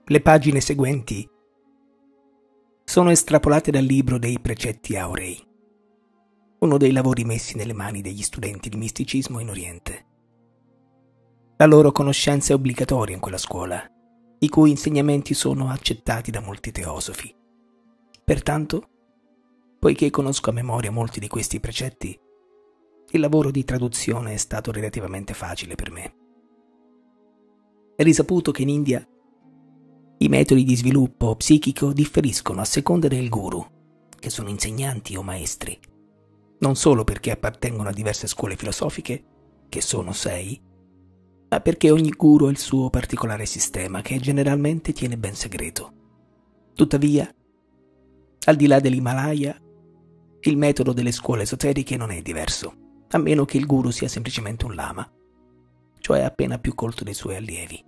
Le pagine seguenti sono estrapolate dal libro dei Precetti Aurei, uno dei lavori messi nelle mani degli studenti di misticismo in Oriente. La loro conoscenza è obbligatoria in quella scuola, i cui insegnamenti sono accettati da molti teosofi. Pertanto, poiché conosco a memoria molti di questi precetti, il lavoro di traduzione è stato relativamente facile per me. È risaputo che in India i metodi di sviluppo psichico differiscono a seconda del guru, che sono insegnanti o maestri, non solo perché appartengono a diverse scuole filosofiche, che sono 6, ma perché ogni guru ha il suo particolare sistema che generalmente tiene ben segreto. Tuttavia, al di là dell'Himalaya, il metodo delle scuole esoteriche non è diverso, a meno che il guru sia semplicemente un lama, cioè appena più colto dei suoi allievi.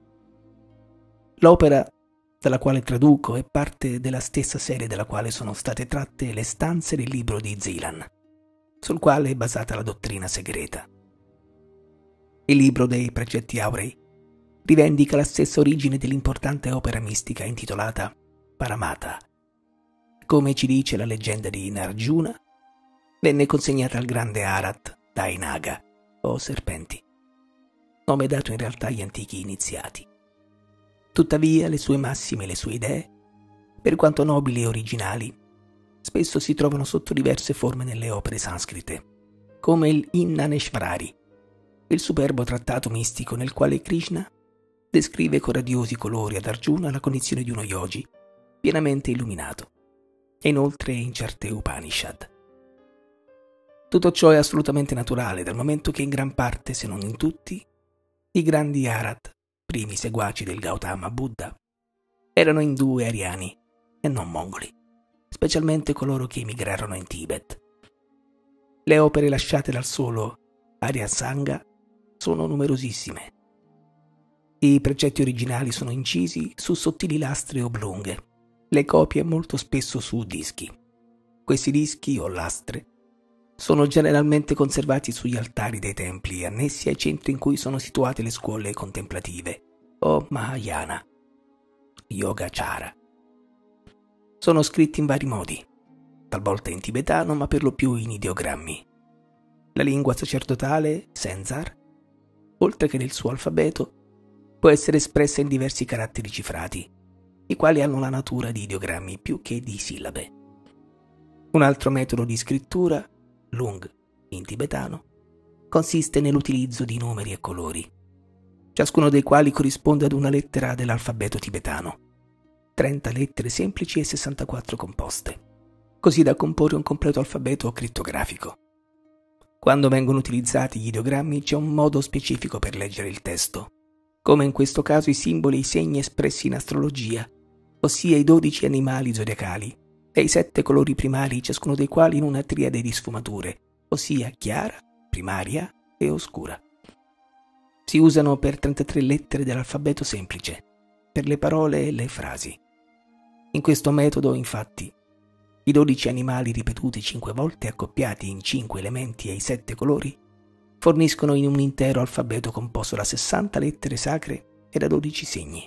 L'opera dalla quale traduco è parte della stessa serie dalla quale sono state tratte le stanze del libro di Zilan, sul quale è basata la dottrina segreta. Il libro dei Precetti Aurei rivendica la stessa origine dell'importante opera mistica intitolata Paramata. Come ci dice la leggenda di Narjuna, venne consegnata al grande Arat dai Naga, o serpenti, nome dato in realtà agli antichi iniziati. Tuttavia le sue massime e le sue idee, per quanto nobili e originali, spesso si trovano sotto diverse forme nelle opere sanscrite, come il Innaneshvarari, il superbo trattato mistico nel quale Krishna descrive con radiosi colori ad Arjuna la condizione di uno yogi pienamente illuminato, e inoltre in certe Upanishad. Tutto ciò è assolutamente naturale, dal momento che in gran parte, se non in tutti, i grandi Arat, primi seguaci del Gautama Buddha, erano indù e ariani e non mongoli, specialmente coloro che emigrarono in Tibet. Le opere lasciate dal solo Arya Sangha sono numerosissime. I precetti originali sono incisi su sottili lastre oblunghe, le copie molto spesso su dischi. Questi dischi o lastre sono generalmente conservati sugli altari dei templi annessi ai centri in cui sono situate le scuole contemplative, o Mahayana, Yogacara. Sono scritti in vari modi, talvolta in tibetano ma per lo più in ideogrammi. La lingua sacerdotale, Senzar, oltre che nel suo alfabeto, può essere espressa in diversi caratteri cifrati, i quali hanno la natura di ideogrammi più che di sillabe. Un altro metodo di scrittura, Lung in tibetano, consiste nell'utilizzo di numeri e colori, ciascuno dei quali corrisponde ad una lettera dell'alfabeto tibetano, 30 lettere semplici e 64 composte, così da comporre un completo alfabeto crittografico. Quando vengono utilizzati gli ideogrammi c'è un modo specifico per leggere il testo, come in questo caso i simboli e i segni espressi in astrologia, ossia i 12 animali zodiacali, e i 7 colori primari, ciascuno dei quali in una triade di sfumature, ossia chiara, primaria e oscura. Si usano per 33 lettere dell'alfabeto semplice, per le parole e le frasi. In questo metodo, infatti, i 12 animali ripetuti 5 volte accoppiati in 5 elementi e i 7 colori forniscono in un intero alfabeto composto da 60 lettere sacre e da 12 segni.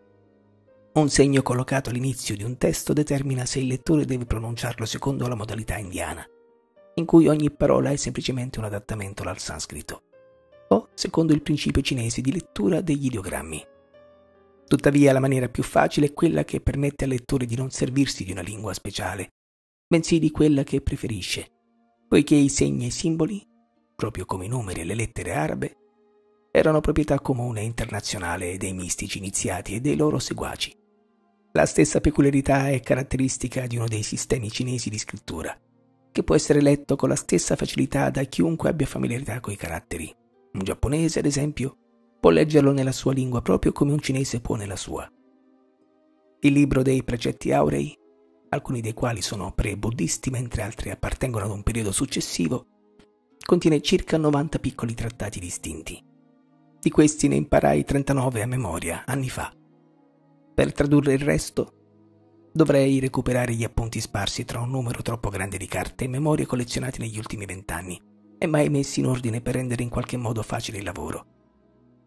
Un segno collocato all'inizio di un testo determina se il lettore deve pronunciarlo secondo la modalità indiana, in cui ogni parola è semplicemente un adattamento dal sanscrito, o secondo il principio cinese di lettura degli ideogrammi. Tuttavia la maniera più facile è quella che permette al lettore di non servirsi di una lingua speciale, bensì di quella che preferisce, poiché i segni e i simboli, proprio come i numeri e le lettere arabe, erano proprietà comune e internazionale dei mistici iniziati e dei loro seguaci. La stessa peculiarità è caratteristica di uno dei sistemi cinesi di scrittura, che può essere letto con la stessa facilità da chiunque abbia familiarità coi caratteri. Un giapponese, ad esempio, può leggerlo nella sua lingua proprio come un cinese può nella sua. Il libro dei Precetti Aurei, alcuni dei quali sono pre-buddisti mentre altri appartengono ad un periodo successivo, contiene circa 90 piccoli trattati distinti. Di questi ne imparai 39 a memoria, anni fa. Per tradurre il resto, dovrei recuperare gli appunti sparsi tra un numero troppo grande di carte e memorie collezionate negli ultimi 20 anni, e mai messi in ordine per rendere in qualche modo facile il lavoro.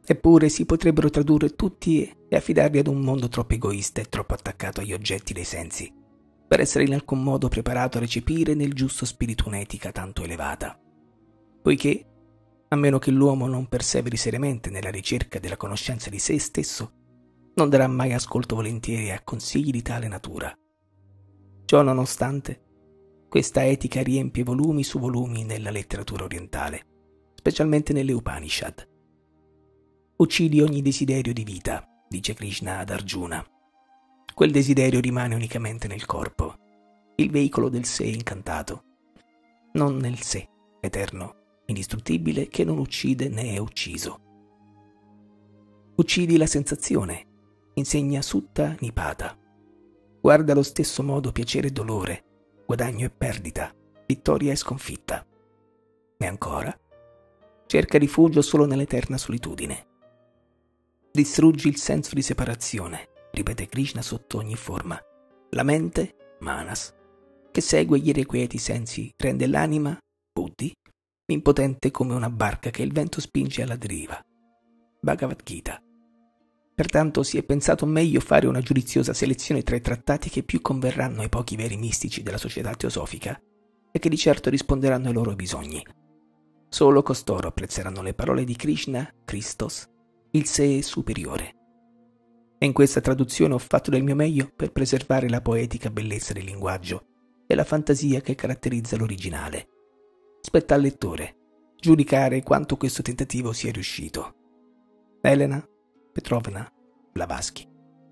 Eppure si potrebbero tradurre tutti e affidarli ad un mondo troppo egoista e troppo attaccato agli oggetti dei sensi, per essere in alcun modo preparato a recepire nel giusto spirito un'etica tanto elevata. Poiché, a meno che l'uomo non perseveri seriamente nella ricerca della conoscenza di sé stesso, non darà mai ascolto volentieri a consigli di tale natura. Ciò nonostante, questa etica riempie volumi su volumi nella letteratura orientale, specialmente nelle Upanishad. Uccidi ogni desiderio di vita, dice Krishna ad Arjuna. Quel desiderio rimane unicamente nel corpo, il veicolo del sé incantato, non nel sé eterno, indistruttibile, che non uccide né è ucciso. Uccidi la sensazione, insegna Sutta Nipata. Guarda allo stesso modo piacere e dolore, guadagno e perdita, vittoria e sconfitta. E ancora, cerca rifugio solo nell'eterna solitudine. Distruggi il senso di separazione, ripete Krishna sotto ogni forma. La mente, manas, che segue gli irrequieti sensi, rende l'anima, buddhi, impotente come una barca che il vento spinge alla deriva. Bhagavad Gita. Pertanto si è pensato meglio fare una giudiziosa selezione tra i trattati che più converranno ai pochi veri mistici della società teosofica e che di certo risponderanno ai loro bisogni. Solo costoro apprezzeranno le parole di Krishna, Christos, il sé superiore. E in questa traduzione ho fatto del mio meglio per preservare la poetica bellezza del linguaggio e la fantasia che caratterizza l'originale. Spetta al lettore giudicare quanto questo tentativo sia riuscito. Elena Petrovna Blavatsky.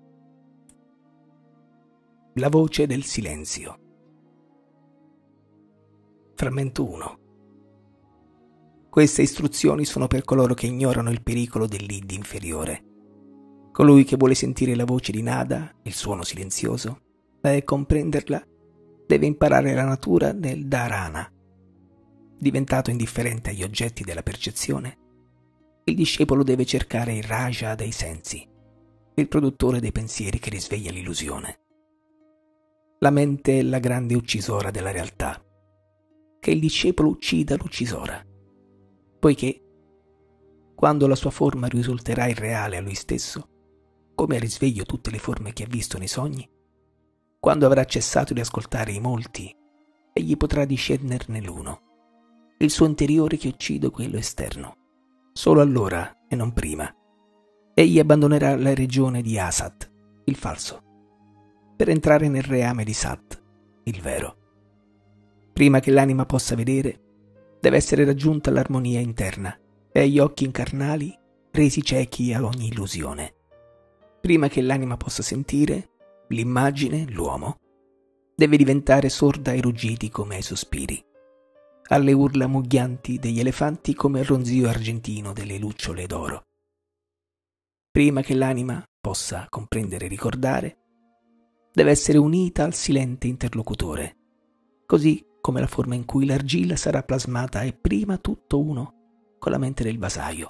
La voce del silenzio. Frammento 1. Queste istruzioni sono per coloro che ignorano il pericolo dell'id inferiore. Colui che vuole sentire la voce di Nada, il suono silenzioso, e comprenderla, deve imparare la natura del dharana. Diventato indifferente agli oggetti della percezione, il discepolo deve cercare il raja dei sensi, il produttore dei pensieri che risveglia l'illusione. La mente è la grande uccisora della realtà. Che il discepolo uccida l'uccisora, poiché, quando la sua forma risulterà irreale a lui stesso, come a risveglio tutte le forme che ha visto nei sogni, quando avrà cessato di ascoltare i molti, egli potrà discernerne l'uno, il suo interiore che uccide quello esterno. Solo allora, e non prima, egli abbandonerà la regione di Asat, il falso, per entrare nel reame di Sat, il vero. Prima che l'anima possa vedere, deve essere raggiunta l'armonia interna e gli occhi incarnali resi ciechi a ogni illusione. Prima che l'anima possa sentire, l'immagine, l'uomo, deve diventare sorda ai ruggiti come ai sospiri, alle urla mugghianti degli elefanti come al ronzio argentino delle lucciole d'oro. Prima che l'anima possa comprendere e ricordare, deve essere unita al silente interlocutore, così come la forma in cui l'argilla sarà plasmata è prima tutto uno con la mente del vasaio.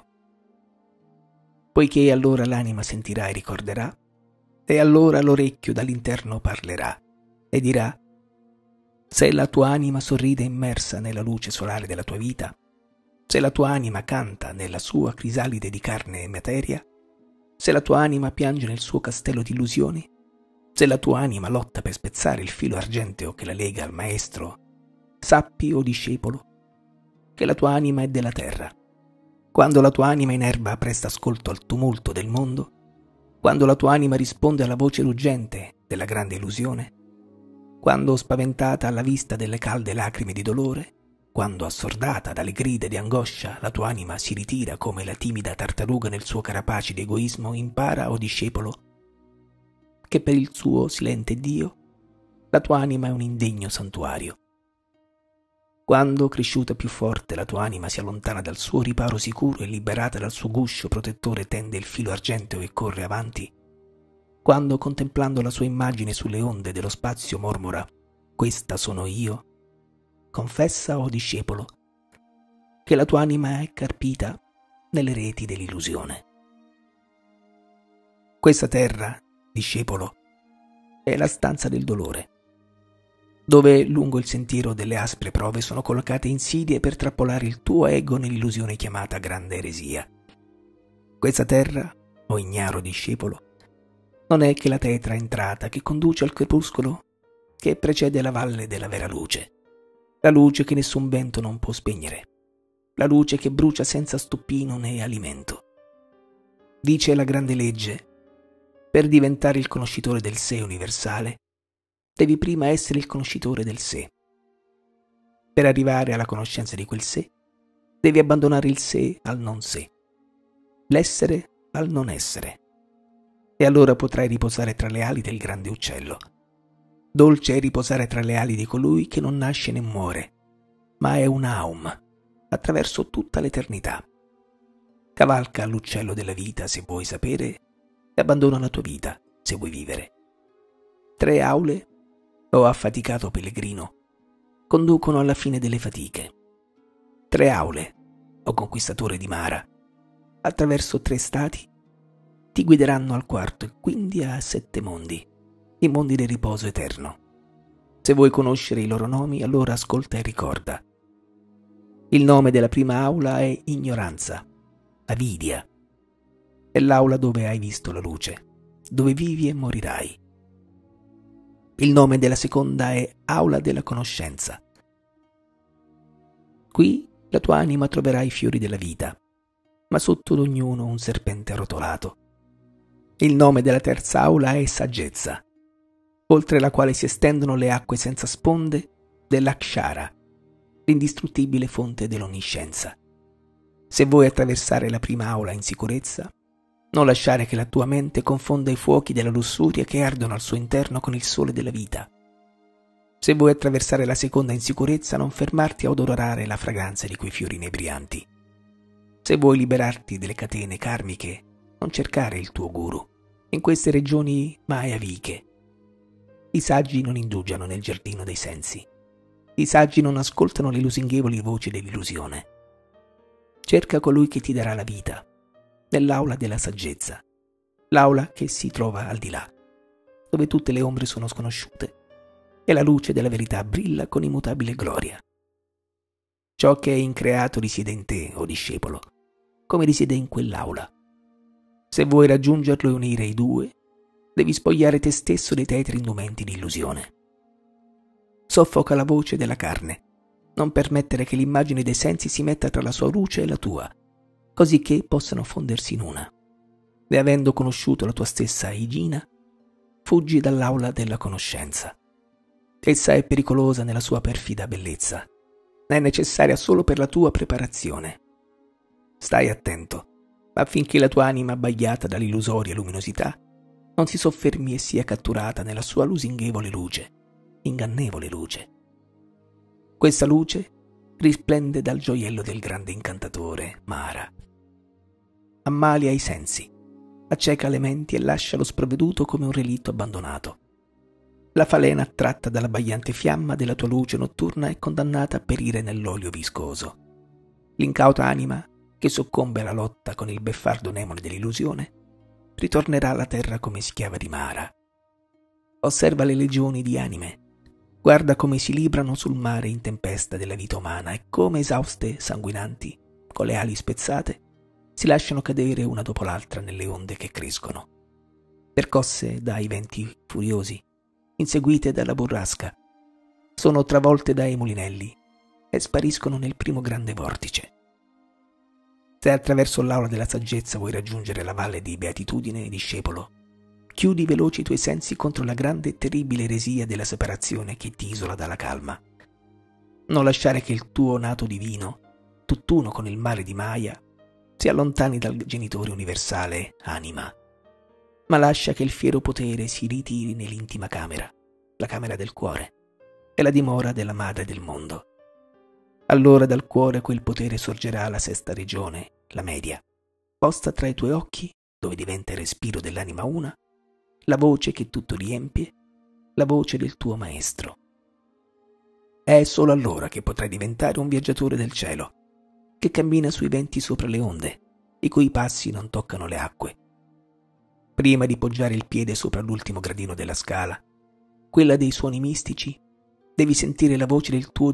Poiché allora l'anima sentirà e ricorderà, e allora l'orecchio dall'interno parlerà e dirà: se la tua anima sorride immersa nella luce solare della tua vita, se la tua anima canta nella sua crisalide di carne e materia, se la tua anima piange nel suo castello di illusioni, se la tua anima lotta per spezzare il filo argenteo che la lega al maestro, sappi, o discepolo, che la tua anima è della terra. Quando la tua anima in erba presta ascolto al tumulto del mondo, quando la tua anima risponde alla voce ruggente della grande illusione, quando spaventata alla vista delle calde lacrime di dolore, quando assordata dalle grida di angoscia la tua anima si ritira come la timida tartaruga nel suo carapace di egoismo, impara, o discepolo, che per il suo silente Dio la tua anima è un indegno santuario. Quando, cresciuta più forte, la tua anima si allontana dal suo riparo sicuro e liberata dal suo guscio protettore tende il filo argenteo e corre avanti, quando, contemplando la sua immagine sulle onde dello spazio, mormora: questa sono io, confessa, o discepolo, che la tua anima è carpita nelle reti dell'illusione. Questa terra, discepolo, è la stanza del dolore, dove lungo il sentiero delle aspre prove sono collocate insidie per trappolare il tuo ego nell'illusione chiamata grande eresia. Questa terra, o ignaro discepolo, non è che la tetra entrata che conduce al crepuscolo che precede la valle della vera luce, la luce che nessun vento non può spegnere, la luce che brucia senza stoppino né alimento. Dice la grande legge: per diventare il conoscitore del sé universale, devi prima essere il conoscitore del sé. Per arrivare alla conoscenza di quel sé, devi abbandonare il sé al non sé, l'essere al non essere. E allora potrai riposare tra le ali del grande uccello. Dolce è riposare tra le ali di colui che non nasce né muore, ma è un aum attraverso tutta l'eternità. Cavalca l'uccello della vita se vuoi sapere e abbandona la tua vita se vuoi vivere. 3 aule, o affaticato pellegrino, conducono alla fine delle fatiche. 3 aule, o conquistatore di Mara, attraverso 3 stati, ti guideranno al 4º e quindi a 7 mondi, i mondi del riposo eterno. Se vuoi conoscere i loro nomi, allora ascolta e ricorda. Il nome della prima aula è ignoranza, avidia. È l'aula dove hai visto la luce, dove vivi e morirai. Il nome della seconda è aula della conoscenza. Qui la tua anima troverà i fiori della vita, ma sotto ad ognuno un serpente arrotolato. Il nome della terza aula è saggezza, oltre la quale si estendono le acque senza sponde dell'Akshara, l'indistruttibile fonte dell'onniscienza. Se vuoi attraversare la prima aula in sicurezza, non lasciare che la tua mente confonda i fuochi della lussuria che ardono al suo interno con il sole della vita. Se vuoi attraversare la seconda in sicurezza, non fermarti a odorare la fragranza di quei fiori inebrianti. Se vuoi liberarti delle catene karmiche, non cercare il tuo guru in queste regioni mayaviche. I saggi non indugiano nel giardino dei sensi. I saggi non ascoltano le lusinghevoli voci dell'illusione. Cerca colui che ti darà la vita, nell'aula della saggezza, l'aula che si trova al di là, dove tutte le ombre sono sconosciute e la luce della verità brilla con immutabile gloria. Ciò che è increato risiede in te, o discepolo, come risiede in quell'aula. Se vuoi raggiungerlo e unire i due, devi spogliare te stesso dei tetri indumenti di illusione. Soffoca la voce della carne, non permettere che l'immagine dei sensi si metta tra la sua luce e la tua, così che possano fondersi in una. E avendo conosciuto la tua stessa Igina, fuggi dall'aula della conoscenza. Essa è pericolosa nella sua perfida bellezza, è necessaria solo per la tua preparazione. Stai attento, affinché la tua anima abbagliata dall'illusoria luminosità non si soffermi e sia catturata nella sua lusinghevole luce, ingannevole luce. Questa luce risplende dal gioiello del grande incantatore, Mara. Ammalia i sensi, acceca le menti e lascia lo sprovveduto come un relitto abbandonato. La falena attratta dall'abbagliante fiamma della tua luce notturna è condannata a perire nell'olio viscoso. L'incauta anima, che soccombe alla lotta con il beffardo demone dell'illusione, ritornerà alla terra come schiava di Mara. Osserva le legioni di anime, guarda come si librano sul mare in tempesta della vita umana e come esauste, sanguinanti, con le ali spezzate, si lasciano cadere una dopo l'altra nelle onde che crescono, percosse dai venti furiosi, inseguite dalla burrasca, sono travolte dai mulinelli e spariscono nel primo grande vortice. Se attraverso l'aula della saggezza vuoi raggiungere la valle di beatitudine, discepolo, chiudi veloci i tuoi sensi contro la grande e terribile eresia della separazione che ti isola dalla calma. Non lasciare che il tuo nato divino, tutt'uno con il male di Maya, si allontani dal genitore universale, anima, ma lascia che il fiero potere si ritiri nell'intima camera, la camera del cuore, e la dimora della madre del mondo. Allora dal cuore quel potere sorgerà la sesta regione, la media, posta tra i tuoi occhi, dove diventa il respiro dell'anima una, la voce che tutto riempie, la voce del tuo maestro. È solo allora che potrai diventare un viaggiatore del cielo, che cammina sui venti sopra le onde, i cui passi non toccano le acque. Prima di poggiare il piede sopra l'ultimo gradino della scala, quella dei suoni mistici, devi sentire la voce del tuo Dio interno, il sé più alto, in 7 maniere.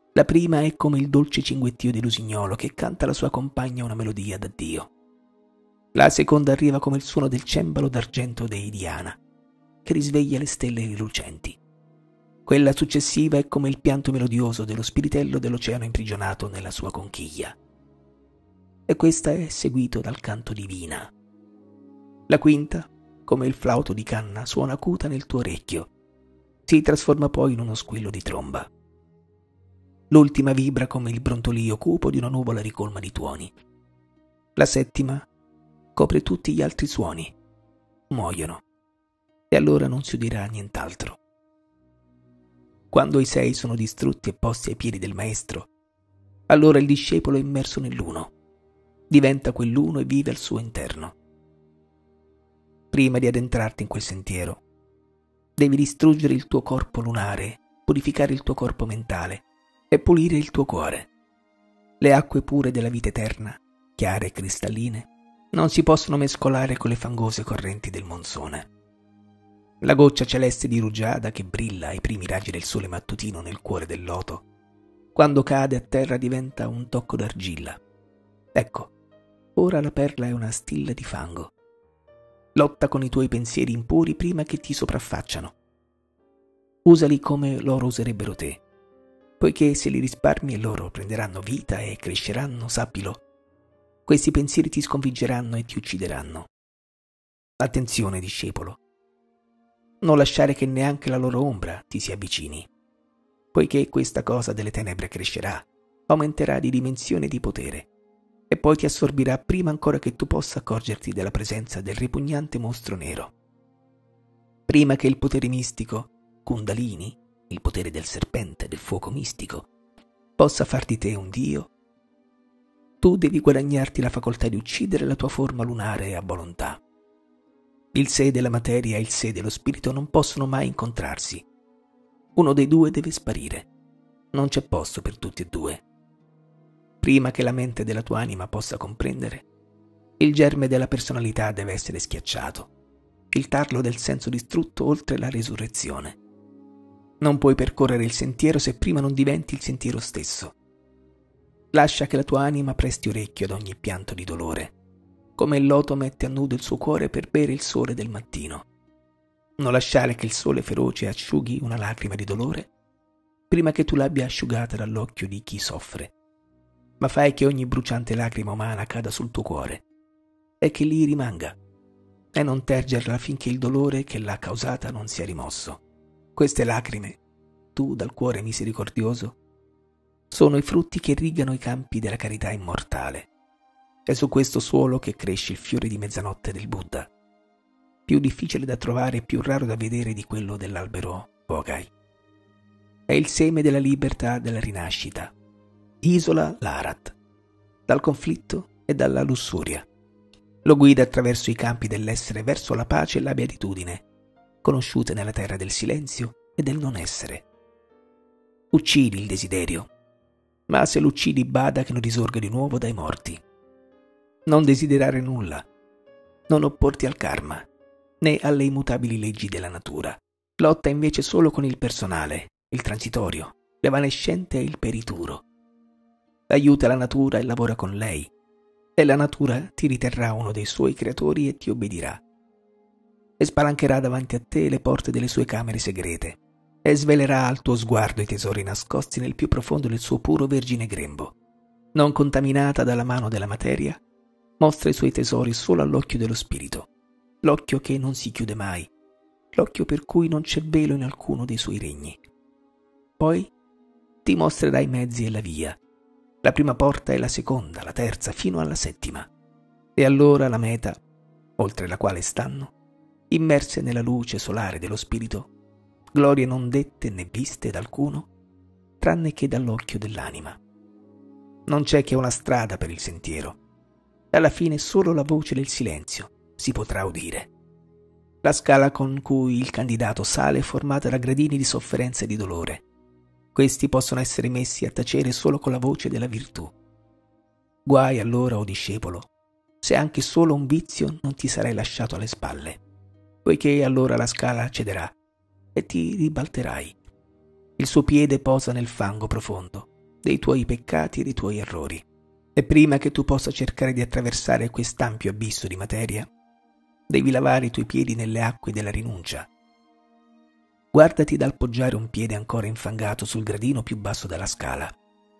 La prima è come il dolce cinguettio di Lusignolo che canta alla sua compagna una melodia d'addio. La seconda arriva come il suono del cembalo d'argento dei Diana, che risveglia le stelle rilucenti. Quella successiva è come il pianto melodioso dello spiritello dell'oceano imprigionato nella sua conchiglia. E questa è seguito dal canto di Vina. La quinta, come il flauto di canna, suona acuta nel tuo orecchio. Si trasforma poi in uno squillo di tromba. L'ultima vibra come il brontolio cupo di una nuvola ricolma di tuoni. La settima copre tutti gli altri suoni. Muoiono. E allora non si udirà nient'altro. Quando i 6 sono distrutti e posti ai piedi del maestro, allora il discepolo è immerso nell'uno. Diventa quell'uno e vive al suo interno. Prima di addentrarti in quel sentiero, devi distruggere il tuo corpo lunare, purificare il tuo corpo mentale e pulire il tuo cuore. Le acque pure della vita eterna, chiare e cristalline, non si possono mescolare con le fangose correnti del monsone. La goccia celeste di rugiada che brilla ai primi raggi del sole mattutino nel cuore del loto, quando cade a terra diventa un tocco d'argilla. Ecco, ora la perla è una stilla di fango. Lotta con i tuoi pensieri impuri prima che ti sopraffacciano. Usali come loro userebbero te, poiché se li risparmi e loro prenderanno vita e cresceranno, sappilo, questi pensieri ti sconfiggeranno e ti uccideranno. Attenzione, discepolo. Non lasciare che neanche la loro ombra ti si avvicini, poiché questa cosa delle tenebre crescerà, aumenterà di dimensione e di potere, e poi ti assorbirà prima ancora che tu possa accorgerti della presenza del ripugnante mostro nero. Prima che il potere mistico, Kundalini, il potere del serpente, del fuoco mistico, possa far di te un dio, tu devi guadagnarti la facoltà di uccidere la tua forma lunare a volontà. Il sé della materia e il sé dello spirito non possono mai incontrarsi. Uno dei due deve sparire. Non c'è posto per tutti e due. Prima che la mente della tua anima possa comprendere, il germe della personalità deve essere schiacciato, il tarlo del senso distrutto oltre la risurrezione. Non puoi percorrere il sentiero se prima non diventi il sentiero stesso. Lascia che la tua anima presti orecchio ad ogni pianto di dolore, come il loto mette a nudo il suo cuore per bere il sole del mattino. Non lasciare che il sole feroce asciughi una lacrima di dolore prima che tu l'abbia asciugata dall'occhio di chi soffre, ma fai che ogni bruciante lacrima umana cada sul tuo cuore e che lì rimanga, e non tergerla finché il dolore che l'ha causata non sia rimosso. Queste lacrime, tu dal cuore misericordioso, sono i frutti che irrigano i campi della carità immortale. È su questo suolo che cresce il fiore di mezzanotte del Buddha, più difficile da trovare e più raro da vedere di quello dell'albero Bogai. È il seme della libertà della rinascita. Isola l'Arat dal conflitto e dalla lussuria. Lo guida attraverso i campi dell'essere verso la pace e la beatitudine, conosciute nella terra del silenzio e del non essere. Uccidi il desiderio, ma se lo uccidi bada che non risorga di nuovo dai morti. Non desiderare nulla, non opporti al karma, né alle immutabili leggi della natura. Lotta invece solo con il personale, il transitorio, l'evanescente e il perituro. Aiuta la natura e lavora con lei, e la natura ti riterrà uno dei suoi creatori e ti obbedirà. E spalancherà davanti a te le porte delle sue camere segrete, e svelerà al tuo sguardo i tesori nascosti nel più profondo del suo puro vergine grembo. Non contaminata dalla mano della materia, mostra i suoi tesori solo all'occhio dello spirito, l'occhio che non si chiude mai, l'occhio per cui non c'è velo in alcuno dei suoi regni. Poi ti mostrerà i mezzi e la via, la prima porta e la seconda, la terza, fino alla settima. E allora la meta, oltre la quale stanno, immerse nella luce solare dello spirito, glorie non dette né viste da alcuno, tranne che dall'occhio dell'anima. Non c'è che una strada per il sentiero. Alla fine solo la voce del silenzio si potrà udire. La scala con cui il candidato sale è formata da gradini di sofferenza e di dolore. Questi possono essere messi a tacere solo con la voce della virtù. Guai allora, o discepolo, se anche solo un vizio non ti sarai lasciato alle spalle, poiché allora la scala cederà e ti ribalterai. Il suo piede posa nel fango profondo dei tuoi peccati e dei tuoi errori. E prima che tu possa cercare di attraversare quest'ampio abisso di materia, devi lavare i tuoi piedi nelle acque della rinuncia. Guardati dal poggiare un piede ancora infangato sul gradino più basso della scala.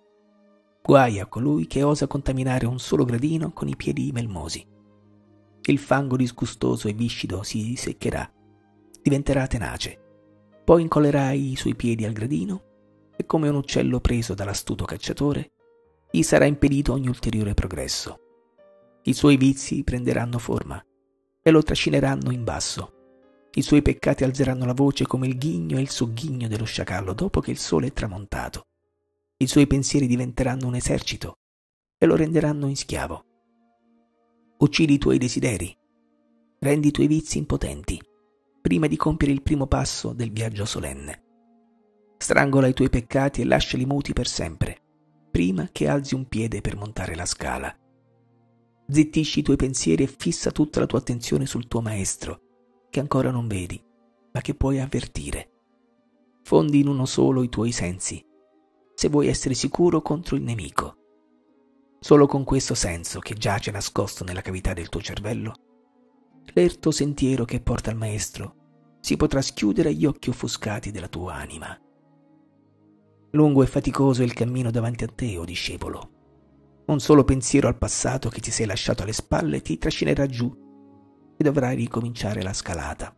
Guai a colui che osa contaminare un solo gradino con i piedi melmosi. Il fango disgustoso e viscido si seccherà, diventerà tenace. Poi incollerai i suoi piedi al gradino e come un uccello preso dall'astuto cacciatore, gli sarà impedito ogni ulteriore progresso. I suoi vizi prenderanno forma e lo trascineranno in basso. I suoi peccati alzeranno la voce come il ghigno e il sogghigno dello sciacallo dopo che il sole è tramontato. I suoi pensieri diventeranno un esercito e lo renderanno in schiavo. Uccidi i tuoi desideri, rendi i tuoi vizi impotenti, prima di compiere il primo passo del viaggio solenne. Strangola i tuoi peccati e lasciali muti per sempre, prima che alzi un piede per montare la scala. Zittisci i tuoi pensieri e fissa tutta la tua attenzione sul tuo maestro, che ancora non vedi, ma che puoi avvertire. Fondi in uno solo i tuoi sensi, se vuoi essere sicuro contro il nemico. Solo con questo senso, che giace nascosto nella cavità del tuo cervello, l'erto sentiero che porta al maestro si potrà schiudere agli occhi offuscati della tua anima. Lungo e faticoso è il cammino davanti a te, o discepolo. Un solo pensiero al passato che ti sei lasciato alle spalle ti trascinerà giù e dovrai ricominciare la scalata.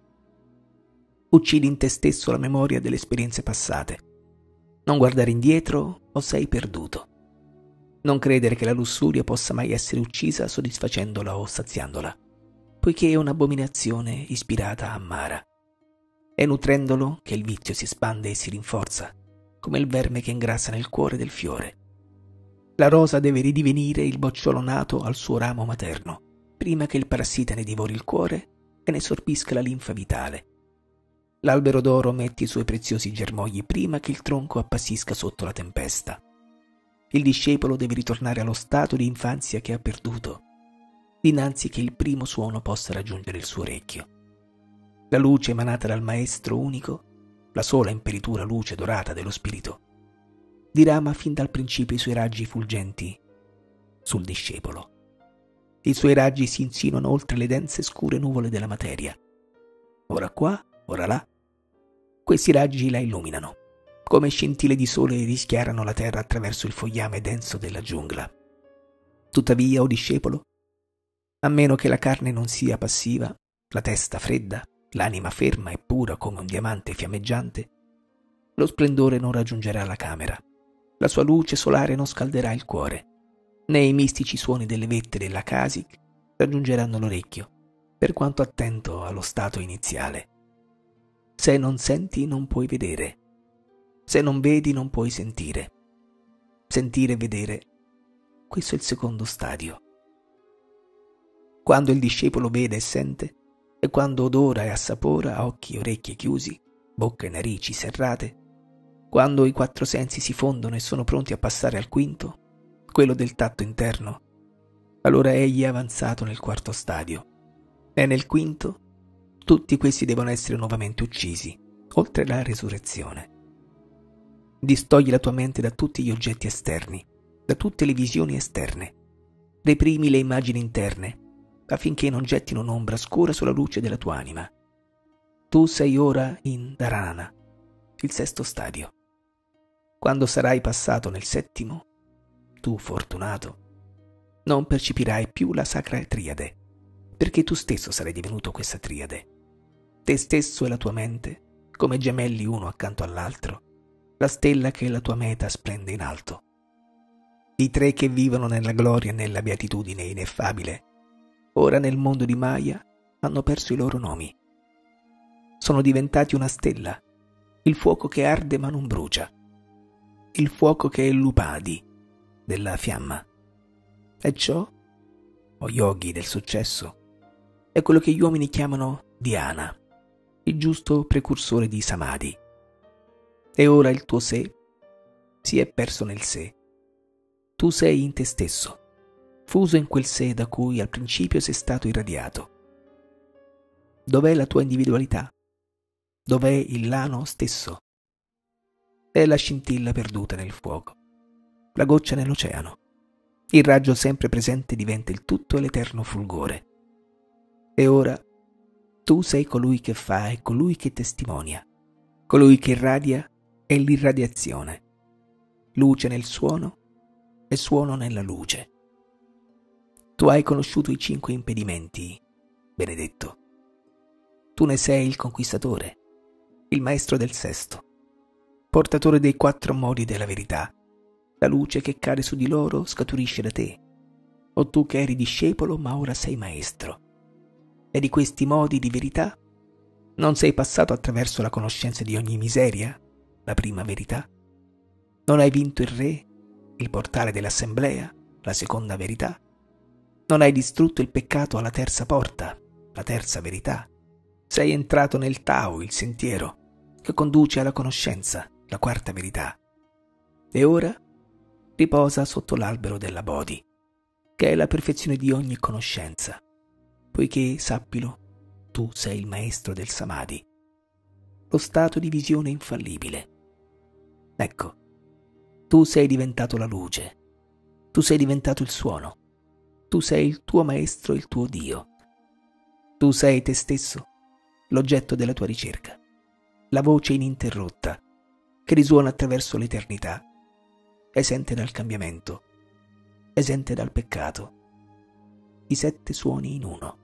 Uccidi in te stesso la memoria delle esperienze passate. Non guardare indietro o sei perduto. Non credere che la lussuria possa mai essere uccisa soddisfacendola o saziandola, poiché è un'abominazione ispirata a Mara. È nutrendolo che il vizio si espande e si rinforza, come il verme che ingrassa nel cuore del fiore. La rosa deve ridivenire il bocciolo nato al suo ramo materno, prima che il parassita ne divori il cuore e ne sorbisca la linfa vitale. L'albero d'oro mette i suoi preziosi germogli prima che il tronco appassisca sotto la tempesta. Il discepolo deve ritornare allo stato di infanzia che ha perduto, dinanzi che il primo suono possa raggiungere il suo orecchio. La luce emanata dal Maestro unico, la sola imperitura luce dorata dello Spirito, dirama fin dal principio i suoi raggi fulgenti sul discepolo. I suoi raggi si insinuano oltre le dense scure nuvole della materia. Ora qua, ora là. Questi raggi la illuminano, come scintille di sole rischiarano la terra attraverso il fogliame denso della giungla. Tuttavia, o discepolo, a meno che la carne non sia passiva, la testa fredda, l'anima ferma e pura come un diamante fiammeggiante, lo splendore non raggiungerà la camera, la sua luce solare non scalderà il cuore, né i mistici suoni delle vette della Kasich raggiungeranno l'orecchio, per quanto attento allo stato iniziale. Se non senti non puoi vedere, se non vedi non puoi sentire. Sentire e vedere, questo è il secondo stadio. Quando il discepolo vede e sente, e quando odora e assapora a occhi e orecchie chiusi, bocca e narici serrate, quando i quattro sensi si fondono e sono pronti a passare al quinto, quello del tatto interno, allora egli è avanzato nel quarto stadio. E nel quinto, tutti questi devono essere nuovamente uccisi, oltre la resurrezione. Distogli la tua mente da tutti gli oggetti esterni, da tutte le visioni esterne. Reprimi le immagini interne, affinché non gettino un'ombra scura sulla luce della tua anima. Tu sei ora in Dharana, il sesto stadio. Quando sarai passato nel settimo, tu fortunato, non percepirai più la sacra triade, perché tu stesso sarai divenuto questa triade. Te stesso e la tua mente, come gemelli uno accanto all'altro, la stella che è la tua meta splende in alto. I tre che vivono nella gloria e nella beatitudine ineffabile, ora nel mondo di Maya hanno perso i loro nomi. Sono diventati una stella, il fuoco che arde ma non brucia, il fuoco che è l'Upadi della fiamma. E ciò, o yogi del successo, è quello che gli uomini chiamano Dhyana, il giusto precursore di Samadhi. E ora il tuo sé si è perso nel sé. Tu sei in te stesso, fuso in quel sé da cui al principio sei stato irradiato. Dov'è la tua individualità? Dov'è il lano stesso? È la scintilla perduta nel fuoco. la goccia nell'oceano. Il raggio sempre presente diventa il tutto e l'eterno fulgore. E ora tu sei colui che fa e colui che testimonia, colui che irradia e l'irradiazione, luce nel suono e suono nella luce. Tu hai conosciuto i 5 impedimenti, benedetto. Tu ne sei il conquistatore, il maestro del sesto, portatore dei 4 modi della verità. La luce che cade su di loro scaturisce da te. O tu che eri discepolo ma ora sei maestro. E di questi modi di verità non sei passato attraverso la conoscenza di ogni miseria, la prima verità? Non hai vinto il re, il portale dell'assemblea, la seconda verità? Non hai distrutto il peccato alla terza porta, la terza verità? Sei entrato nel Tao, il sentiero, che conduce alla conoscenza, la quarta verità. E ora riposa sotto l'albero della Bodhi, che è la perfezione di ogni conoscenza, poiché, sappilo, tu sei il maestro del Samadhi, lo stato di visione infallibile. Ecco, tu sei diventato la luce, tu sei diventato il suono, tu sei il tuo maestro, il tuo Dio. Tu sei te stesso, l'oggetto della tua ricerca, la voce ininterrotta che risuona attraverso l'eternità, esente dal cambiamento, esente dal peccato, i 7 suoni in uno.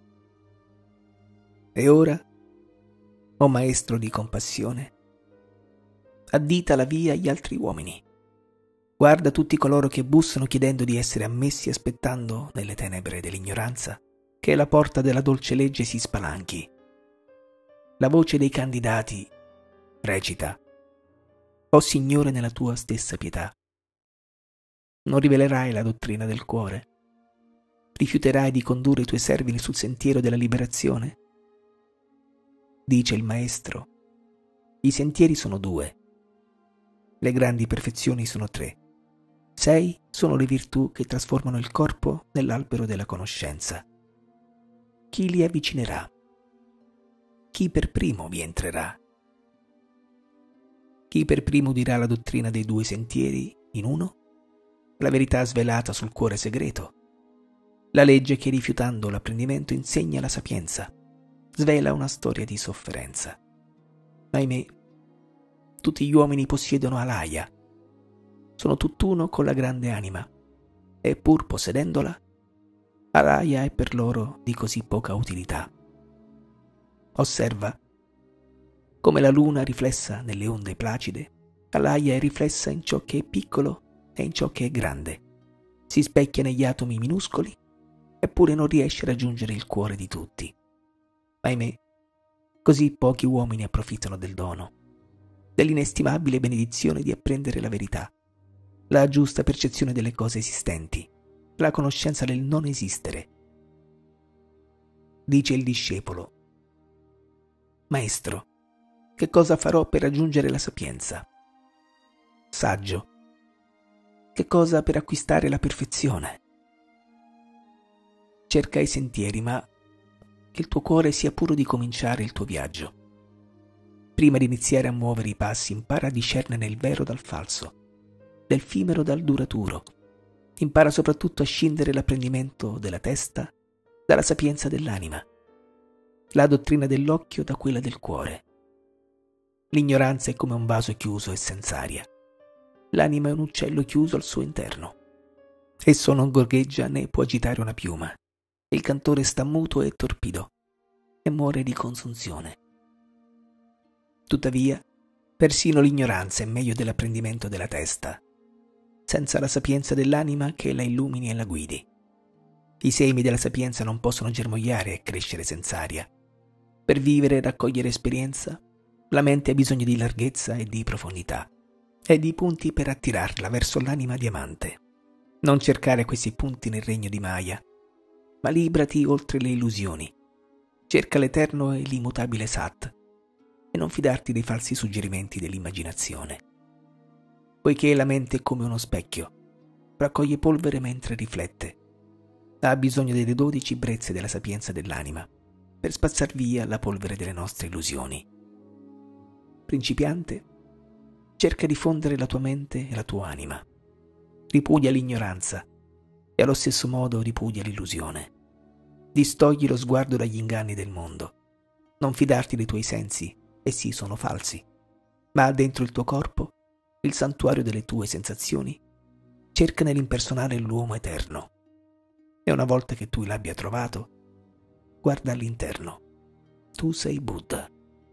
E ora, o maestro di compassione, addita la via agli altri uomini. Guarda tutti coloro che bussano chiedendo di essere ammessi, aspettando, nelle tenebre dell'ignoranza, che la porta della dolce legge si spalanchi. La voce dei candidati recita: «O Signore, nella tua stessa pietà, non rivelerai la dottrina del cuore? Rifiuterai di condurre i tuoi servi sul sentiero della liberazione?» Dice il Maestro: «I sentieri sono 2, le grandi perfezioni sono 3, 6 sono le virtù che trasformano il corpo nell'albero della conoscenza. Chi li avvicinerà? Chi per primo vi entrerà? Chi per primo dirà la dottrina dei 2 sentieri in uno? La verità svelata sul cuore segreto? La legge che rifiutando l'apprendimento insegna la sapienza, svela una storia di sofferenza. Ahimè, tutti gli uomini possiedono Alaya, sono tutt'uno con la grande anima, e pur possedendola, Alaya è per loro di così poca utilità. Osserva come la luna riflessa nelle onde placide, Alaya è riflessa in ciò che è piccolo e in ciò che è grande, si specchia negli atomi minuscoli, eppure non riesce a raggiungere il cuore di tutti. Ahimè, così pochi uomini approfittano del dono, dell'inestimabile benedizione di apprendere la verità, la giusta percezione delle cose esistenti, la conoscenza del non esistere. Dice il discepolo: «Maestro, che cosa farò per raggiungere la sapienza? Saggio, che cosa per acquistare la perfezione? Cerca i sentieri, ma che il tuo cuore sia puro di cominciare il tuo viaggio. Prima di iniziare a muovere i passi, impara a discernere il vero dal falso, l'effimero dal duraturo. Impara soprattutto a scindere l'apprendimento della testa dalla sapienza dell'anima, la dottrina dell'occhio da quella del cuore. L'ignoranza è come un vaso chiuso e senza aria. L'anima è un uccello chiuso al suo interno. Esso non gorgheggia né può agitare una piuma. Il cantore sta muto e torpido e muore di consunzione. Tuttavia, persino l'ignoranza è meglio dell'apprendimento della testa, senza la sapienza dell'anima che la illumini e la guidi. I semi della sapienza non possono germogliare e crescere senza aria. Per vivere e raccogliere esperienza, la mente ha bisogno di larghezza e di profondità, e di punti per attirarla verso l'anima diamante. Non cercare questi punti nel regno di Maya, ma librati oltre le illusioni. Cerca l'eterno e l'immutabile Sat, e non fidarti dei falsi suggerimenti dell'immaginazione. Poiché la mente è come uno specchio, raccoglie polvere mentre riflette. Ha bisogno delle 12 brezze della sapienza dell'anima per spazzar via la polvere delle nostre illusioni. Principiante, cerca di fondere la tua mente e la tua anima. ripudia l'ignoranza e allo stesso modo ripudia l'illusione. Distogli lo sguardo dagli inganni del mondo. Non fidarti dei tuoi sensi, essi sono falsi, ma dentro il tuo corpo, il santuario delle tue sensazioni, cerca nell'impersonale l'uomo eterno. E una volta che tu l'abbia trovato, guarda all'interno. Tu sei Buddha.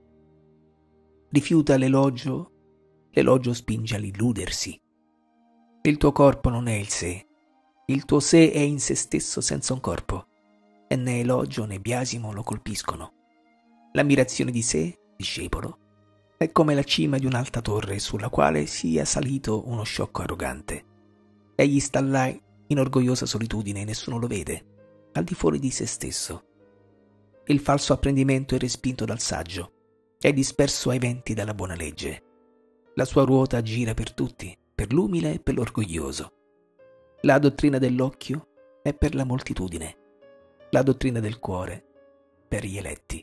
Rifiuta l'elogio spinge all'illudersi. Il tuo corpo non è il sé. Il tuo sé è in se stesso senza un corpo, e né elogio né biasimo lo colpiscono. L'ammirazione di sé, discepolo, è come la cima di un'alta torre sulla quale sia salito uno sciocco arrogante. Egli sta là in orgogliosa solitudine e nessuno lo vede, al di fuori di se stesso. Il falso apprendimento è respinto dal saggio, è disperso ai venti dalla buona legge. La sua ruota gira per tutti, per l'umile e per l'orgoglioso. La dottrina dell'occhio è per la moltitudine, la dottrina del cuore per gli eletti.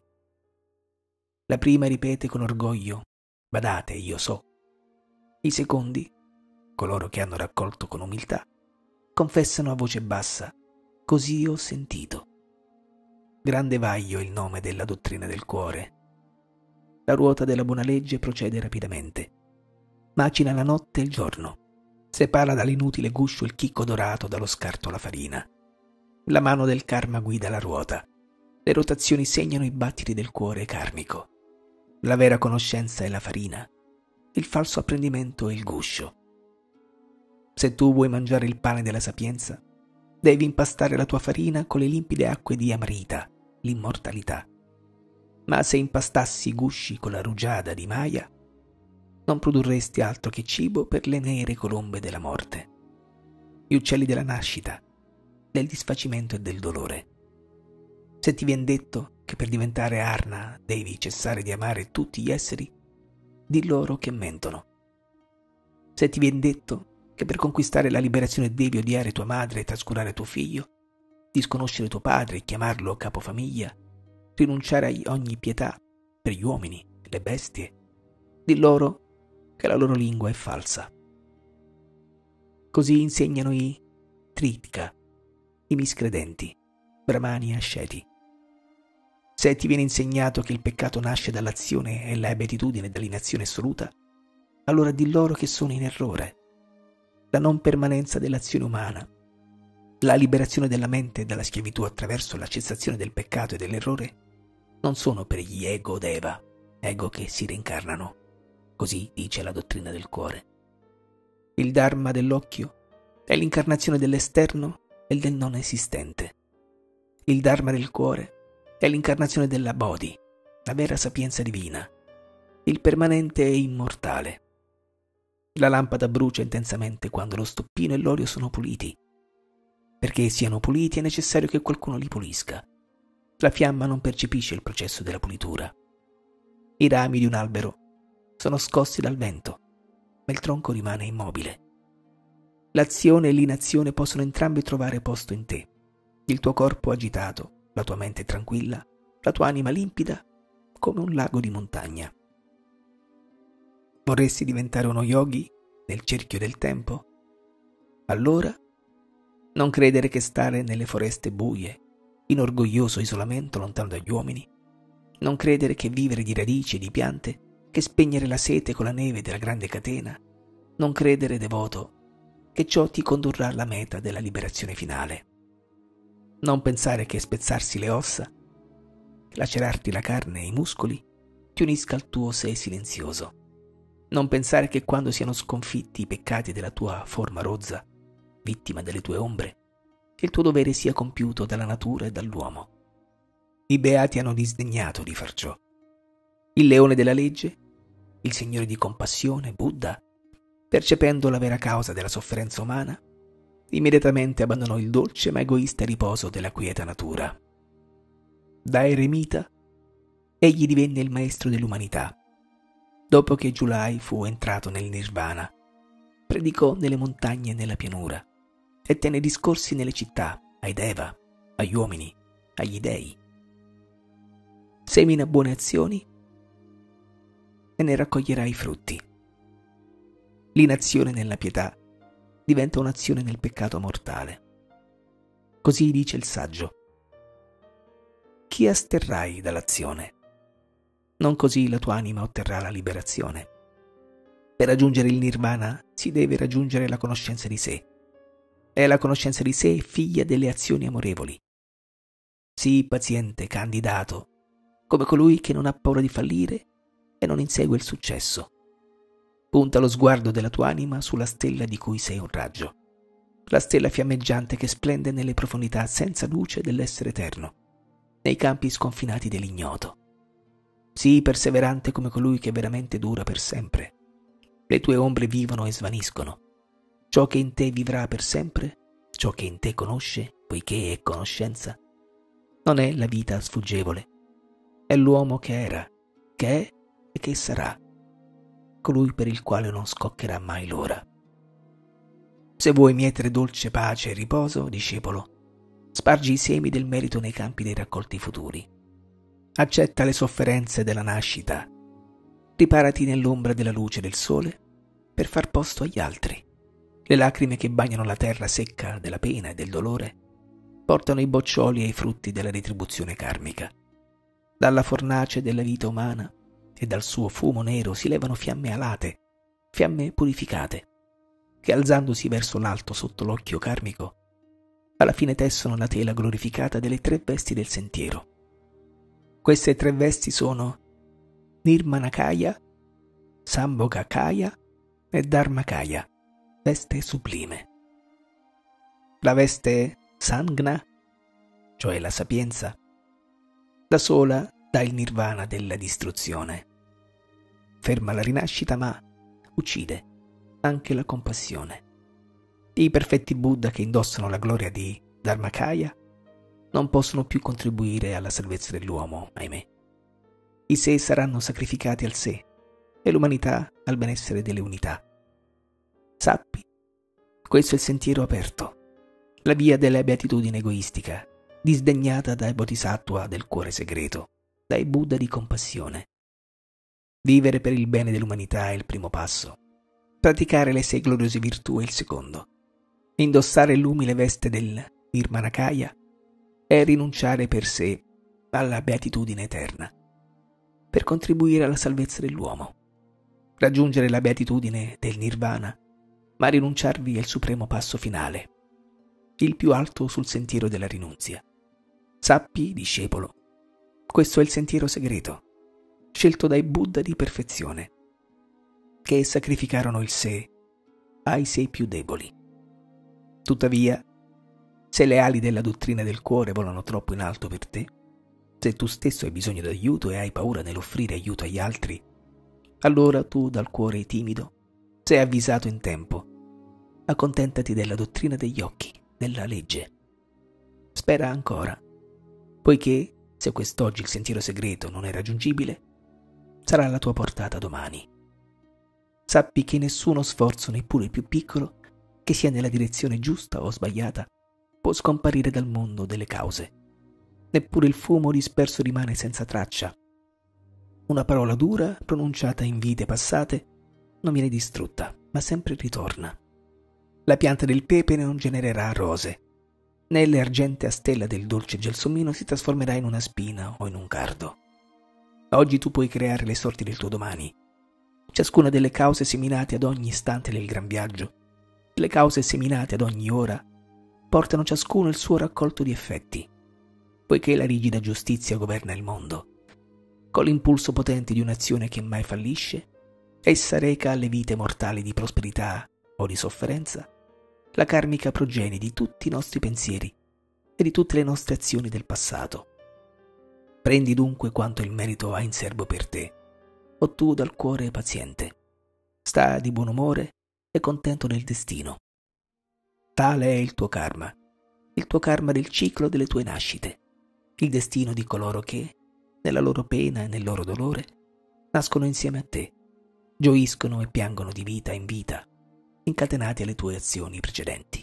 La prima ripete con orgoglio: badate, io so. I secondi, coloro che hanno raccolto con umiltà, confessano a voce bassa: così ho sentito. Grande vaglio è il nome della dottrina del cuore. La ruota della buona legge procede rapidamente. Macina la notte e il giorno. Separa dall'inutile guscio il chicco dorato dallo scarto la farina. La mano del karma guida la ruota. Le rotazioni segnano i battiti del cuore karmico. La vera conoscenza è la farina. Il falso apprendimento è il guscio. Se tu vuoi mangiare il pane della sapienza, devi impastare la tua farina con le limpide acque di Amrita, l'immortalità. Ma se impastassi i gusci con la rugiada di Maya, non produrresti altro che cibo per le nere colombe della morte, gli uccelli della nascita, del disfacimento e del dolore. Se ti vien detto che per diventare Arna devi cessare di amare tutti gli esseri, di loro che mentono. Se ti vien detto che per conquistare la liberazione devi odiare tua madre e trascurare tuo figlio, disconoscere tuo padre e chiamarlo capofamiglia, rinunciare a ogni pietà per gli uomini e le bestie, di loro che la loro lingua è falsa. Così insegnano i Tritika, i miscredenti, brahmani e asceti. Se ti viene insegnato che il peccato nasce dall'azione e la beatitudine dall'inazione assoluta, allora di loro che sono in errore. La non permanenza dell'azione umana, la liberazione della mente dalla schiavitù attraverso la cessazione del peccato e dell'errore non sono per gli ego deva, ego che si reincarnano. Così dice la dottrina del cuore. Il dharma dell'occhio è l'incarnazione dell'esterno e del non esistente. Il dharma del cuore è l'incarnazione della bodhi, la vera sapienza divina. Il permanente e immortale. La lampada brucia intensamente quando lo stoppino e l'olio sono puliti. Perché siano puliti è necessario che qualcuno li pulisca. La fiamma non percepisce il processo della pulitura. I rami di un albero sono scossi dal vento, ma il tronco rimane immobile. L'azione e l'inazione possono entrambi trovare posto in te. Il tuo corpo agitato, la tua mente tranquilla, la tua anima limpida come un lago di montagna. Vorresti diventare uno yogi nel cerchio del tempo? Allora, non credere che stare nelle foreste buie, in orgoglioso isolamento lontano dagli uomini, non credere che vivere di radici e di piante, che spegnere la sete con la neve della grande catena, non credere, devoto, che ciò ti condurrà alla meta della liberazione finale. Non pensare che spezzarsi le ossa, lacerarti la carne e i muscoli, ti unisca al tuo sé silenzioso. Non pensare che quando siano sconfitti i peccati della tua forma rozza, vittima delle tue ombre, che il tuo dovere sia compiuto dalla natura e dall'uomo. I beati hanno disdegnato di far ciò. Il leone della legge, il signore di compassione, Buddha, percependo la vera causa della sofferenza umana, immediatamente abbandonò il dolce ma egoista riposo della quieta natura. Da eremita, egli divenne il maestro dell'umanità. Dopo che Giulai fu entrato nel nirvana, predicò nelle montagne e nella pianura e tenne discorsi nelle città, ai deva, agli uomini, agli dei. Semina buone azioni e ne raccoglierai i frutti. L'inazione nella pietà diventa un'azione nel peccato mortale. Così dice il saggio: chi asterrai dall'azione? Non così la tua anima otterrà la liberazione. Per raggiungere il nirvana si deve raggiungere la conoscenza di sé. E la conoscenza di sé è figlia delle azioni amorevoli. Sii paziente, candidato, come colui che non ha paura di fallire e non insegue il successo. Punta lo sguardo della tua anima sulla stella di cui sei un raggio, la stella fiammeggiante che splende nelle profondità senza luce dell'essere eterno, nei campi sconfinati dell'ignoto. Sii perseverante come colui che veramente dura per sempre. Le tue ombre vivono e svaniscono. Ciò che in te vivrà per sempre, ciò che in te conosce, poiché è conoscenza, non è la vita sfuggevole, è l'uomo che era, che è e che sarà, colui per il quale non scoccherà mai l'ora. Se vuoi mietere dolce pace e riposo, discepolo, spargi i semi del merito nei campi dei raccolti futuri. Accetta le sofferenze della nascita, riparati nell'ombra della luce del sole per far posto agli altri. Le lacrime che bagnano la terra secca della pena e del dolore portano i boccioli e i frutti della retribuzione karmica. Dalla fornace della vita umana e dal suo fumo nero si levano fiamme alate, fiamme purificate, che alzandosi verso l'alto sotto l'occhio karmico, alla fine tessono la tela glorificata delle 3 vesti del sentiero. Queste 3 vesti sono Nirmanakaya, Sambhogakaya e Dharmakaya, veste sublime. La veste Sangna, cioè la sapienza, da sola dà il nirvana della distruzione. Ferma la rinascita ma uccide anche la compassione. I perfetti Buddha che indossano la gloria di Dharmakaya non possono più contribuire alla salvezza dell'uomo, ahimè. I sé saranno sacrificati al sé e l'umanità al benessere delle unità. Sappi, questo è il sentiero aperto, la via della beatitudine egoistica, disdegnata dai bodhisattva del cuore segreto, dai Buddha di compassione. Vivere per il bene dell'umanità è il primo passo. Praticare le 6 gloriose virtù è il secondo. Indossare l'umile veste del Nirmanakaya è rinunciare per sé alla beatitudine eterna, per contribuire alla salvezza dell'uomo. Raggiungere la beatitudine del Nirvana, ma rinunciarvi è il supremo passo finale, il più alto sul sentiero della rinunzia. Sappi, discepolo, questo è il sentiero segreto, scelto dai Buddha di perfezione, che sacrificarono il sé ai sé più deboli. Tuttavia, se le ali della dottrina del cuore volano troppo in alto per te, se tu stesso hai bisogno d'aiuto e hai paura nell'offrire aiuto agli altri, allora tu dal cuore timido sei avvisato in tempo. Accontentati della dottrina degli occhi, della legge. Spera ancora, poiché se quest'oggi il sentiero segreto non è raggiungibile, sarà alla tua portata domani. Sappi che nessuno sforzo, neppure il più piccolo, che sia nella direzione giusta o sbagliata, può scomparire dal mondo delle cause. Neppure il fumo disperso rimane senza traccia. Una parola dura, pronunciata in vite passate, non viene distrutta, ma sempre ritorna. La pianta del pepe non genererà rose, né l'argentea stella del dolce gelsomino si trasformerà in una spina o in un cardo. Oggi tu puoi creare le sorti del tuo domani. Ciascuna delle cause seminate ad ogni istante del gran viaggio, le cause seminate ad ogni ora, portano ciascuno il suo raccolto di effetti, poiché la rigida giustizia governa il mondo. Con l'impulso potente di un'azione che mai fallisce, essa reca alle vite mortali di prosperità o di sofferenza la karmica progenie di tutti i nostri pensieri e di tutte le nostre azioni del passato. Prendi dunque quanto il merito ha in serbo per te, o tu dal cuore paziente. Sta di buon umore e contento del destino. Tale è il tuo karma del ciclo delle tue nascite, il destino di coloro che, nella loro pena e nel loro dolore, nascono insieme a te, gioiscono e piangono di vita in vita, incatenati alle tue azioni precedenti.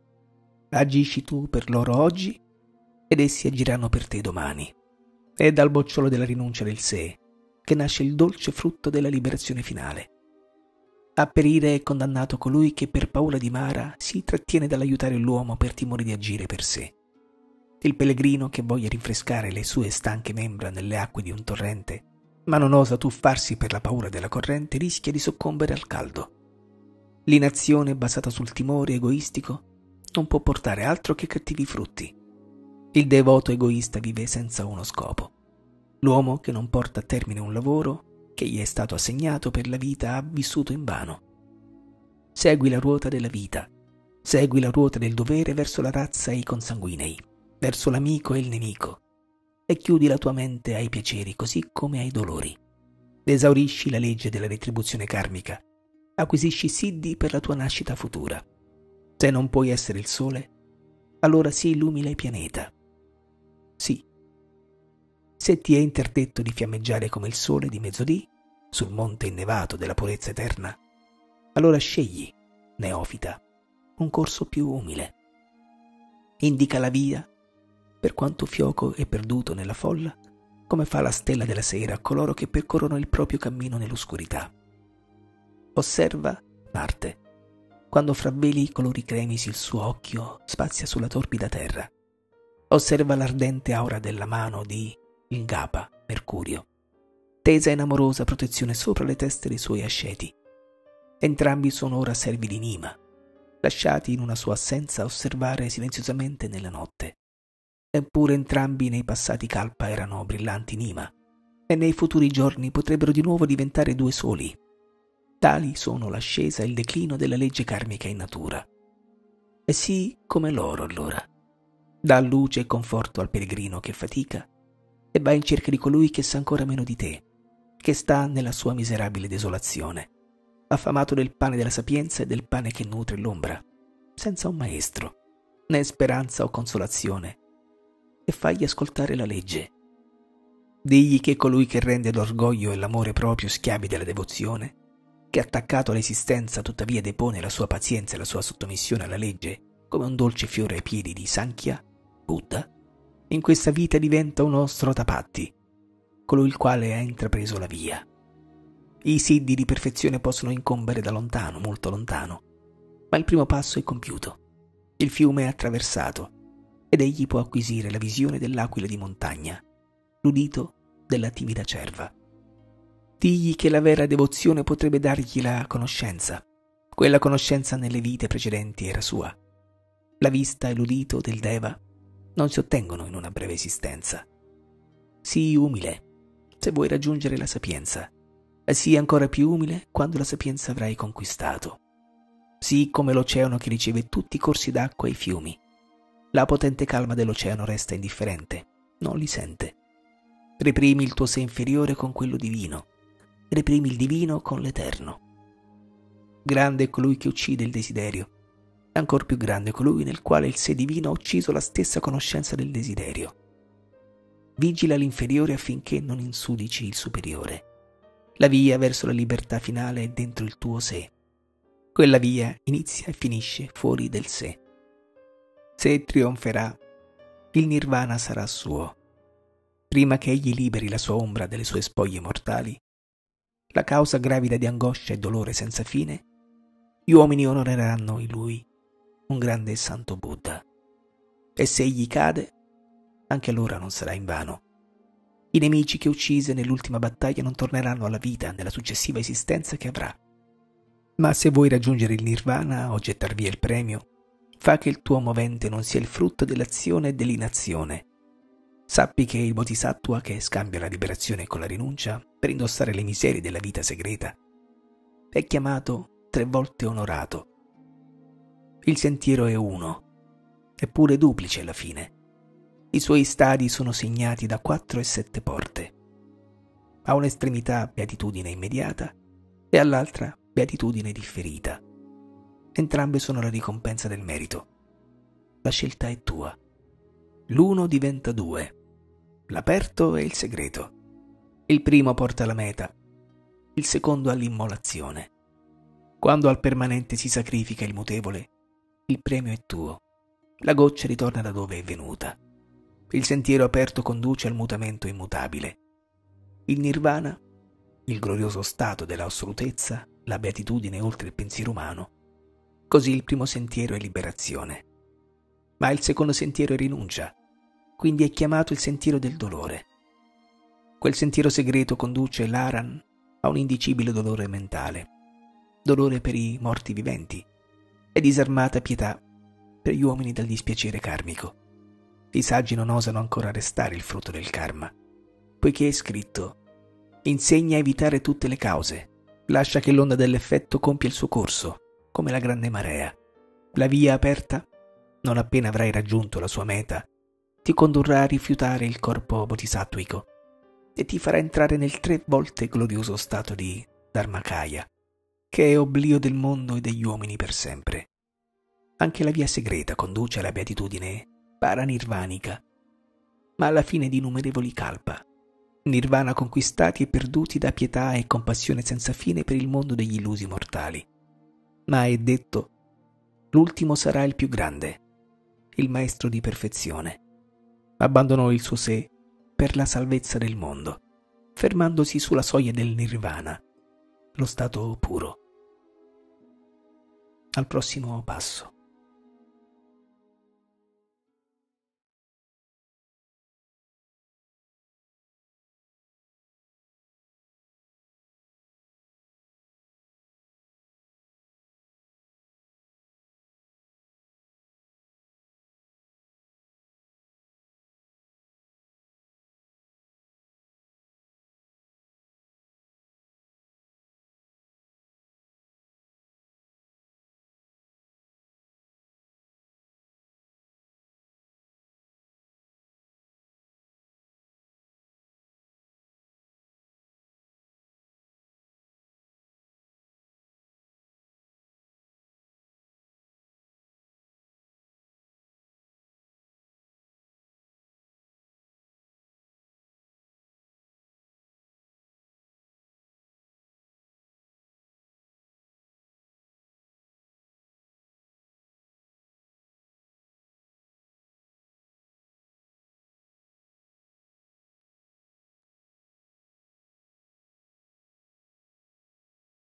Agisci tu per loro oggi ed essi agiranno per te domani. È dal bocciolo della rinuncia del sé che nasce il dolce frutto della liberazione finale. A perire è condannato colui che per paura di Mara si trattiene dall'aiutare l'uomo per timore di agire per sé. Il pellegrino che voglia rinfrescare le sue stanche membra nelle acque di un torrente, ma non osa tuffarsi per la paura della corrente, rischia di soccombere al caldo. L'inazione basata sul timore egoistico non può portare altro che cattivi frutti. Il devoto egoista vive senza uno scopo. L'uomo che non porta a termine un lavoro che gli è stato assegnato per la vita ha vissuto invano. Segui la ruota della vita, segui la ruota del dovere verso la razza e i consanguinei, verso l'amico e il nemico, e chiudi la tua mente ai piaceri così come ai dolori. Esaurisci la legge della retribuzione karmica, acquisisci siddhi per la tua nascita futura. Se non puoi essere il sole, allora sii illumina il pianeta. Sì. Se ti è interdetto di fiammeggiare come il sole di mezzodì, sul monte innevato della purezza eterna, allora scegli, neofita, un corso più umile. Indica la via, per quanto fioco e perduto nella folla, come fa la stella della sera a coloro che percorrono il proprio cammino nell'oscurità. Osserva Marte, quando fra veli colori cremisi il suo occhio spazia sulla torbida terra. Osserva l'ardente aura della mano di il Gapa, Mercurio, tesa in amorosa protezione sopra le teste dei suoi asceti. Entrambi sono ora servi di Nima, lasciati in una sua assenza a osservare silenziosamente nella notte. Eppure entrambi nei passati Kalpa erano brillanti Nima, e nei futuri giorni potrebbero di nuovo diventare due soli. Tali sono l'ascesa e il declino della legge karmica in natura. E sì come loro allora. Dà luce e conforto al pellegrino che fatica e va in cerca di colui che sa ancora meno di te, che sta nella sua miserabile desolazione, affamato del pane della sapienza e del pane che nutre l'ombra, senza un maestro, né speranza o consolazione, e fagli ascoltare la legge. Digli che colui che rende l'orgoglio e l'amore proprio schiavi della devozione, che attaccato all'esistenza tuttavia depone la sua pazienza e la sua sottomissione alla legge come un dolce fiore ai piedi di Sankhya, Buddha, in questa vita diventa uno srotapatti, colui il quale ha intrapreso la via. I siddhi di perfezione possono incombere da lontano, molto lontano, ma il primo passo è compiuto. Il fiume è attraversato ed egli può acquisire la visione dell'aquila di montagna, l'udito della timida cerva. Digli che la vera devozione potrebbe dargli la conoscenza. Quella conoscenza nelle vite precedenti era sua. La vista e l'udito del Deva non si ottengono in una breve esistenza. Sii umile se vuoi raggiungere la sapienza, e sii ancora più umile quando la sapienza avrai conquistato. Sii come l'oceano che riceve tutti i corsi d'acqua e i fiumi. La potente calma dell'oceano resta indifferente, non li sente. Reprimi il tuo sé inferiore con quello divino, reprimi il divino con l'eterno. Grande è colui che uccide il desiderio, ancor più grande colui nel quale il sé divino ha ucciso la stessa conoscenza del desiderio. Vigila l'inferiore affinché non insudici il superiore. La via verso la libertà finale è dentro il tuo sé. Quella via inizia e finisce fuori del sé. Se trionferà, il nirvana sarà suo. Prima che egli liberi la sua ombra dalle sue spoglie mortali, la causa gravida di angoscia e dolore senza fine, gli uomini onoreranno in lui un grande e santo Buddha. E se egli cade, anche allora non sarà invano. I nemici che uccise nell'ultima battaglia non torneranno alla vita nella successiva esistenza che avrà. Ma se vuoi raggiungere il nirvana o gettar via il premio, fa che il tuo movente non sia il frutto dell'azione e dell'inazione. Sappi che il bodhisattva che scambia la liberazione con la rinuncia per indossare le miserie della vita segreta è chiamato 3 volte onorato. Il sentiero è uno, eppure duplice alla fine. I suoi stadi sono segnati da 4 e 7 porte. A un'estremità beatitudine immediata e all'altra beatitudine differita. Entrambe sono la ricompensa del merito. La scelta è tua. L'uno diventa 2, l'aperto e il segreto. Il primo porta alla meta, il secondo all'immolazione. Quando al permanente si sacrifica il mutevole, il premio è tuo. La goccia ritorna da dove è venuta. Il sentiero aperto conduce al mutamento immutabile. Il nirvana, il glorioso stato della assolutezza, la beatitudine oltre il pensiero umano, così il primo sentiero è liberazione. Ma il secondo sentiero è rinuncia, quindi è chiamato il sentiero del dolore. Quel sentiero segreto conduce l'Aran a un indicibile dolore mentale, dolore per i morti viventi e disarmata pietà per gli uomini dal dispiacere karmico. I saggi non osano ancora arrestare il frutto del karma, poiché è scritto: insegna a evitare tutte le cause, lascia che l'onda dell'effetto compia il suo corso, come la grande marea. La via aperta, non appena avrai raggiunto la sua meta, ti condurrà a rifiutare il corpo bodhisattvico e ti farà entrare nel 3 volte glorioso stato di Dharmakaya, che è oblio del mondo e degli uomini per sempre. Anche la via segreta conduce alla beatitudine paranirvanica, ma alla fine di innumerevoli kalpa, nirvana conquistati e perduti da pietà e compassione senza fine per il mondo degli illusi mortali. Ma è detto: l'ultimo sarà il più grande, il maestro di perfezione. Abbandonò il suo sé per la salvezza del mondo, fermandosi sulla soglia del nirvana, lo stato puro. Al prossimo passo.